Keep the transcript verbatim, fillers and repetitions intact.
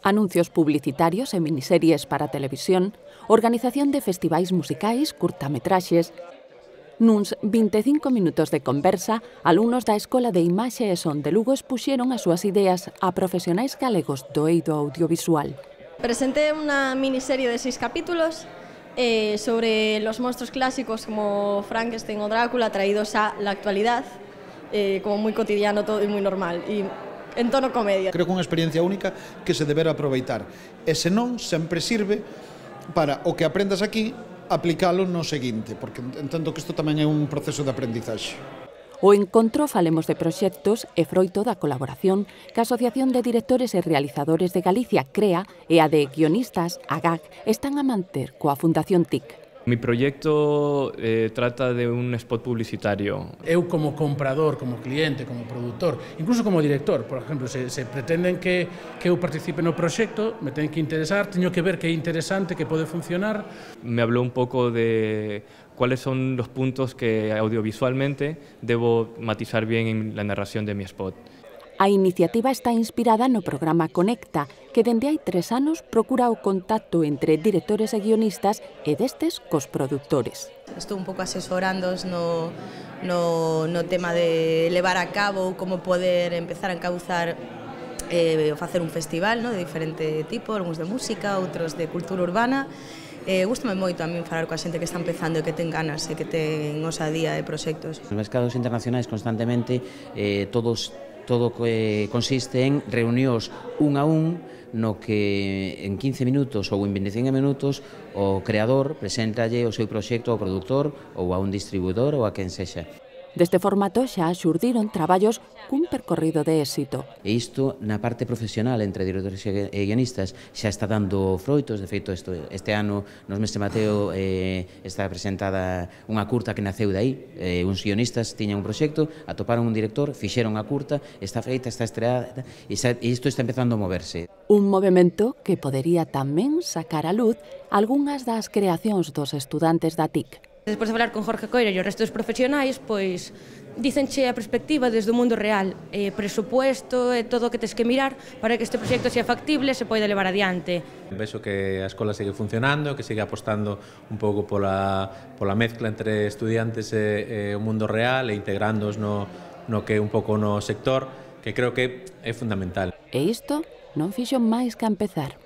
Anuncios publicitarios e miniseries para televisión, organización de festivais musicais, curtametraxes. Nuns vinte e cinco minutos de conversa, alumnos da Escola de Imaxe e Son de Lugo expuxeron as súas ideas a profesionais galegos do eido audiovisual. Presenté unha miniserie de seis capítulos eh, sobre los monstruos clásicos como Frankenstein o Drácula traídos a la actualidad, eh, como moi cotidiano todo e moi normal. Y en tono comedia. Creo que é unha experiencia única que se debera aproveitar. E se non, sempre sirve para o que aprendas aquí, aplicalo no seguinte, porque entendo que isto tamén é un proceso de aprendizaxe. O encontro Falemos de Proxectos é froito da colaboración que a Asociación de Directores e Realizadores de Galicia, CREA, e a de Guionistas, A G A G, están a manter coa Fundación T I C. Mi proyecto eh, trata de un spot publicitario. Eu como comprador, como cliente, como productor, incluso como director, por exemplo, se, se pretenden que, que eu participe no proxecto, me ten que interesar, teño que ver que é interesante, que pode funcionar. Me habló un poco de cuáles son los puntos que audiovisualmente debo matizar bien en la narración de mi spot. A iniciativa está inspirada no programa Conecta, que dende hai tres anos procura o contacto entre directores e guionistas e destes cos produtores. Estou un pouco asesorándoos no, no, no tema de levar a cabo como poder empezar a encauzar eh, facer un festival, no, de diferente tipo, algúns de música, outros de cultura urbana. Eh, Gústame moito a min falar coa xente que está empezando e que ten ganas e que ten osadía de proxectos. Nos mercados internacionais constantemente eh, todos todo que consiste en reunións un a un no que en quince minutos ou en vinte e cinco minutos o creador presentalle o seu proxecto ao produtor ou a un distribuidor ou a quen sexa. Deste formato xa xurdiron traballos cun percorrido de éxito. E isto, na parte profesional entre directores e guionistas, xa está dando froitos. De feito, isto, este ano, nos Mestre Mateo, eh, está presentada unha curta que naceu dai. Eh, uns guionistas tiñan un proxecto, atoparon un director, fixeron a curta, está feita, está estreada, e, xa, e isto está empezando a moverse. Un movimento que podería tamén sacar a luz algunhas das creacións dos estudantes da T I C. Despois de falar con Jorge Coira e o resto dos profesionais, pois dicenche a perspectiva desde o mundo real, e presupuesto e todo o que tes que mirar para que este proxecto sea factible e se poida levar adiante. Vexo que a escola sigue funcionando, que sigue apostando un pouco pola, pola mezcla entre estudiantes e, e o mundo real e integrándoos no, no que é un pouco no sector, que creo que é fundamental. E isto non fixo máis que empezar.